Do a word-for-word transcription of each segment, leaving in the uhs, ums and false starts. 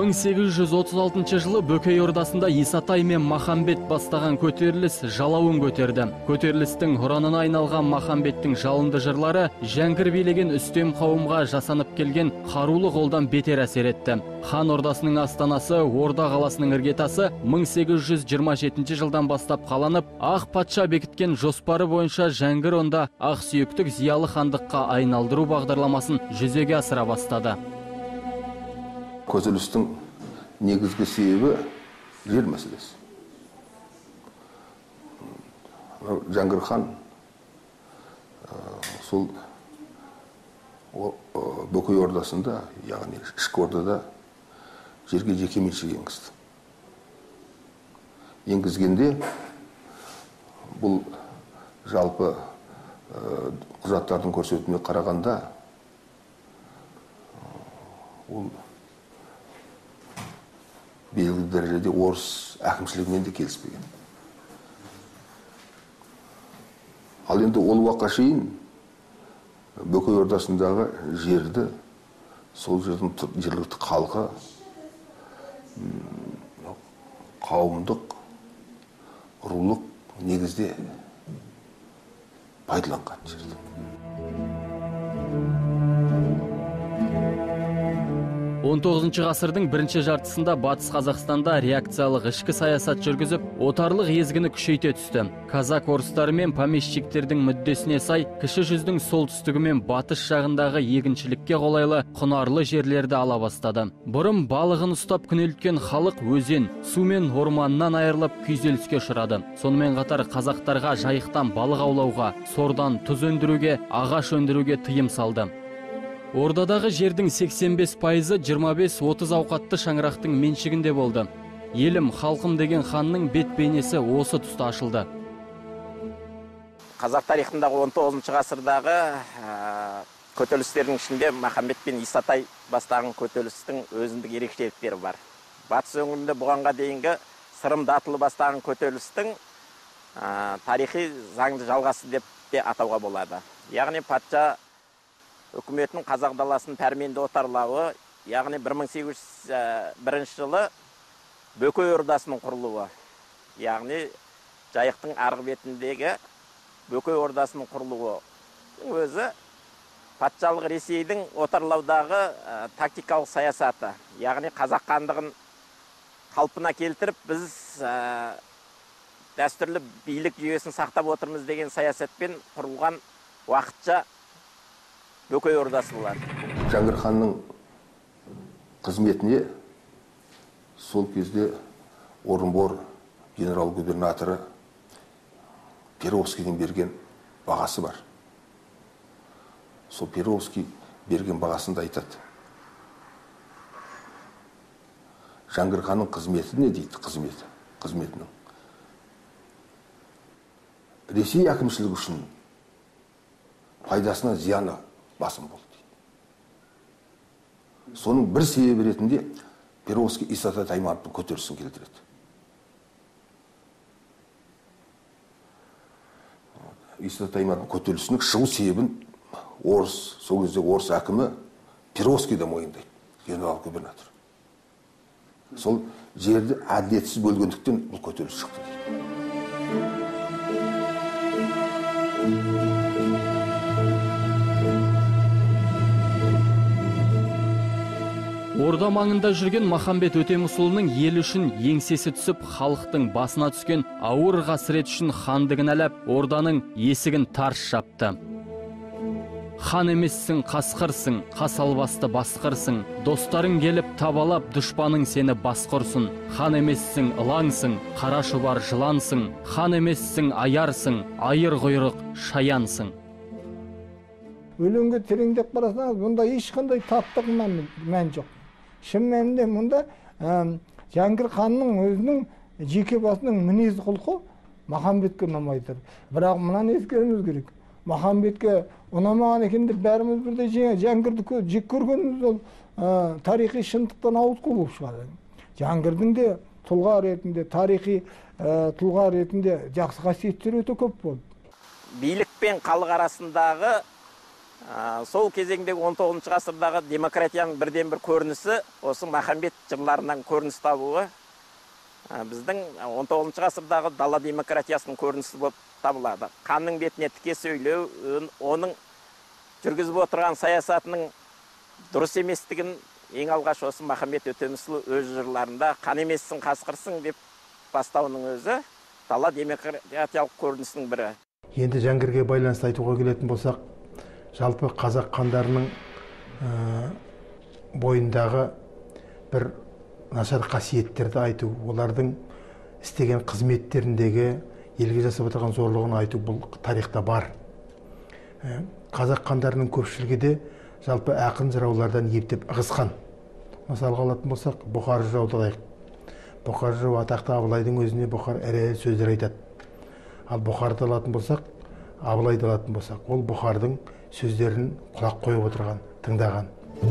мың сегіз жүз отыз алтынчы жылы Бөкей Ордасында Исатай мен Махамбет бастаған көтеріліс жалауын көтерді. Көтерілістің ұранына айналған Махамбеттің жалынды жырлары Жәңгір билеген үстем қауымға жасанып келген қарулы қолдан бетер әсер етті. Хан Ордасының астанасы Орда қаласының іргетасы мың сегіз жүз жиырма жетінші жылдан бастап қаланып, Ақ патша бекіткен жоспары бойынша Жәңгір онда ақ сүйектік зиялы хандыққа айналдыру бағдарламасын жүзеге асыра бастады. Көтерілістің негізгі себебі жер мәселесі. Жәңгір хан сол Бөкей Ордасында, яғни ішкі ордада жерге жеке меншік енгізді. Енгізгенде бұл жалпы құжаттардың көрсетуіне қарағанда ол белгілі дәрежеде орыс әкімшілігімен де келіспеген. Ал енді ол уақытқа шейін Бөкей Ордасындағы жерді, сол жердің жергілікті халқы қауымдық, рулық негізде пайдаланған жерді. он тоғызыншы ғасырдың бірінші жартысында Батыс Қазақстанда реакциялық ішкі саясат жүргізіп, отарлық езгіні күшейте түсті. Казак орыстары мен помещиктердің мүддесіне сай, кіші жүздің солтүстігі мен батыс жағындағы егіншілікке қолайлы құнарлы жерлерді ала бастады. Бұрын балығын ұстап күнелткен халық өзен, су мен орманнан айырылып күйзеліске ұшырады. Сонымен қатар қазақтарға жайықтан балық аулауға, сордан тұз өндіруге, ағаш өндіруге тыйым салды. Ордадағы жердің сексен бес пайызы жиырма бес отыз ауқатты шаңырақтың меншігінде болды. Елім, халқым деген ханның бет бейнесі осы тұста ашылды. Қазақ тарихындағы он тоғызыншы ғасырдағы көтерілістердің ішінде Махамбет пен Исатай бастаған көтерілістің өзіндік ерекшеліктері бар. Батыс өңірінде бұғанға дейінгі Сырым Датылы бастаған көтерілістің тарихи заңды жалғасы деп те атауға болады. Яғни патша үкіметтің қазақ даласын пәрменді отарлауы, яғни бір мың сегіз жүз бірінші жылы Бөкей Ордасының құрылуы, яғни жайықтың арғы бетіндегі Бөкей Ордасының құрылуы өзі патшалық Ресейдің отарлаудағы тактикалық саясаты, яғни қазақ хандығын қалпына келтіріп, біз дәстүрлі билік жүйесін сақтап отырмыз деген саясатпен құрылған уақытша Бөкей Ордасы болады. Жәңгір ханның қызметіне сол кезде Орынбор генерал-губернаторы Перовскийдің берген бағасы бар. Сол Перовский берген бағасында айтады. Жәңгір ханның қызметі не дейді? Қызметі. Қызметінің. Ресей әкімшілігі үшін пайдасына зияны басым болды. Соның бір себебі ретінде Перовский Исатай Таймановтың көтерілісін келтіреді. Исатай Таймановтың көтерілісінің шығу себебін орыс, сол кезде орыс әкімі Перовский да мойындайды, генерал-губернатор. Сол жерді әділетсіз бөлгендіктен бұл көтеріліс шықты дейді. Орда маңында жүрген Махамбет Өтемісұлының ел үшін еңсесі түсіп, халықтың басына түскен ауыр қасірет үшін ханды кінәлап, орданың есігін тарс жапты. Хан емессің, қасқырсың, қас албасты басқырсың, достарың келіп табалап, дұшпаның сені басқырсын. Хан емессің, ылаңсың, қара шұбар жылансың, хан емессің, аярсың, айыр құйрық шаяnsың. Өлеңге тереңдеп қарасаңыз, бұнда ешқандай таптық мән жоқ. Шын мәнінде мұнда Жәңгір ханның өзінің жеке басының мінез құлқы Махамбетке ұнамайды. Бірақ мынаны ескеруіміз керек. Махамбетке ұнамаған екен деп бәріміз бірдей Жәңгірді жек көргеніміз ол тарихи шындықтан ауытқу болып шығады. Жәңгірдің де тұлға ретінде, тарихи тұлға ретінде жақсы қасиеттері өте көп болды. Билік пен халық арасындағы Сол кезеңдегі он тоғызыншы ғасырдағы демократияның бірден бір көрінісі осы Махамбет жырларынан көрініс табуы біздің он тоғызыншы ғасырдағы дала демократиясының көрінісі болып табылады. Ханның бетіне тіке сөйлеу, оның жүргізіп отырған саясатының дұрыс еместігін ең алғаш осы Махамбет Өтемісұлы өз жырларында қан емессің, қасқырсың деп бастауының өзі дала демократиялық көрінісінің бірі. Енді Жәңгірге байланысты айтуға келетін болсақ, жалпы қазақ хандарының бойындағы бір нашар қасиеттерді айту, олардың істеген қызметтеріндегі елге жасап отырған зорлығын айту бұл тарихта бар. Қазақ хандарының көпшілігі де жалпы ақын жыраулардан ептеп ығысқан. Мысалға алатын болсақ, Бұхар жырауды алайық. Бұхар жырау атақты Абылайдың өзіне Бұхар әрі сөздер айтады. Ал Бұхарды алатын болсақ, Абылайды алатын болсақ, ол Бұхардың сөздерін құлақ қойып отырған, тыңдаған.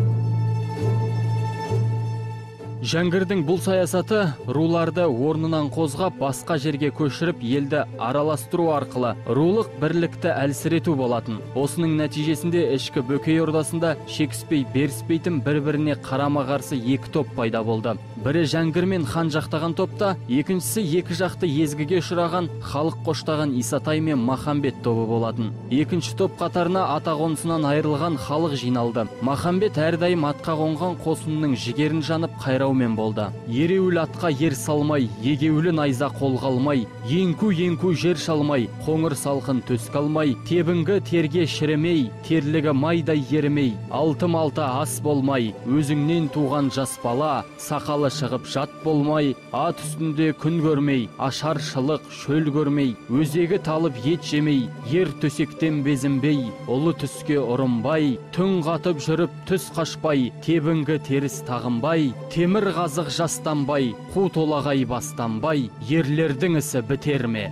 Жәңгірдің бұл саясаты руларды орнынан қозғап, басқа жерге көшіріп, елді араластыру арқылы рулық бірлікті әлсірету болатын. Осының нәтижесінде ішкі бөкей ордасында шекіспей беріспейтін бір-біріне қарама-қарсы екі топ пайда болды. Бірі Жәңгір мен хан жақтаған топта, екіншісі екі жақты езгіге ұшыраған, халық қоштаған Исатай мен Махамбет тобы болатын. Екінші топ қатарына ата қонысынан айырылған халық жиналды. Махамбет әрдайым атқа қонған қосынның жігерін жанып қайраумен болды. Ереуіл атқа ер салмай, егеулі найза қолға алмай, енку-енку жер шалмай, қоңыр салқын төске алмай, тебінгі терге шіремей, терлігі майдай ерімей, алтым-алты ас болмай, өзіңнен туған жас бала, сақалы шығып жат болмай, ат үстінде күн көрмей, ашаршылық шөл көрмей, өзегі талып ет жемей, ер төсектен безінбей, ұлы түске ұрынбай, түн қатып жүріп түс қашпай, тебінгі теріс тағынбай, темір қазық жастанбай, қу толағай бастанбай, ерлердің ісі бітер ме?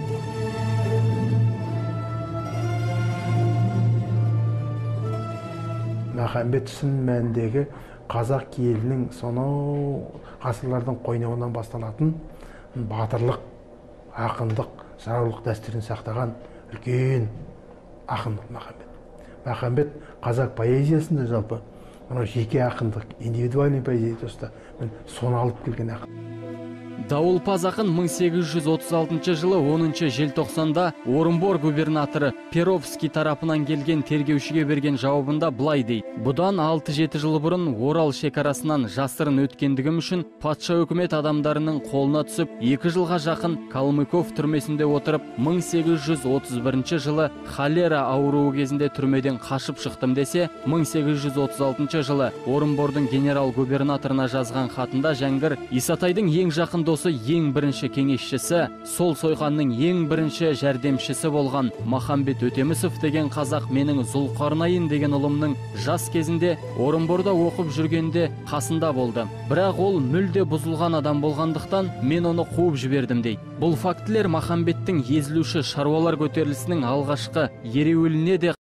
Махамбет шын мәніндегі қазақ елінің сонау ғасырлардың қойнауынан басталатын батырлық, ақындық, жыраулық дәстүрін сақтаған үлкен ақын Махамбет. Махамбет қазақ поэзиясында жалпы жеке ақындық, индивидуальный поэзиясында соны алып келген ақын. Дауылпаз ақын мың сегіз жүз отыз алтыншы жылы оныншы желтоқсанда Орынбор губернаторы Перовский тарапынан келген тергеушіге берген жауабында былай дейді: бұдан алты жеті жыл бұрын Орал шекарасынан жасырын өткендігім үшін патша өкімет адамдарының қолына түсіп, екі жылға жақын Калмыков түрмесінде отырып, мың сегіз жүз отыз бірінші жылы холера ауруы кезінде түрмеден қашып шықтым десе, мың сегіз жүз отыз алтыншы жылы Орынбордың генерал губернаторына жазған хатында Жәңгір Исатайдың ең жақын досы, ең бірінші кеңесшісі, сол сойқанның ең бірінші жәрдемшісі болған Махамбет Өтемісов деген қазақ менің Зұлқарнайын деген ұлымның жас кезінде Орынборда оқып жүргенде қасында болды. Бірақ ол мүлде бұзылған адам болғандықтан мен оны қуып жібердім дейді. Бұл фактілер Махамбеттің езілуші шаруалар көтерілісінің алғашқы ереуіліне де